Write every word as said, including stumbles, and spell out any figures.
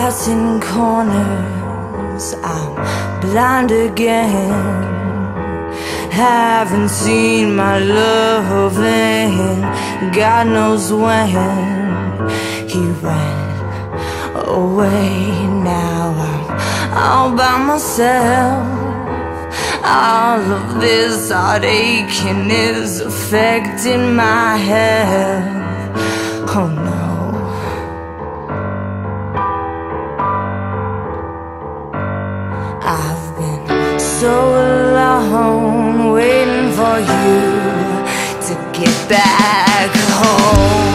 passing corners, I'm blind again. Haven't seen my love in God knows when. He ran away, now I'm all by myself. All of this heartaching is affecting my health. Oh no. I've been so alone, waiting for you to get back home.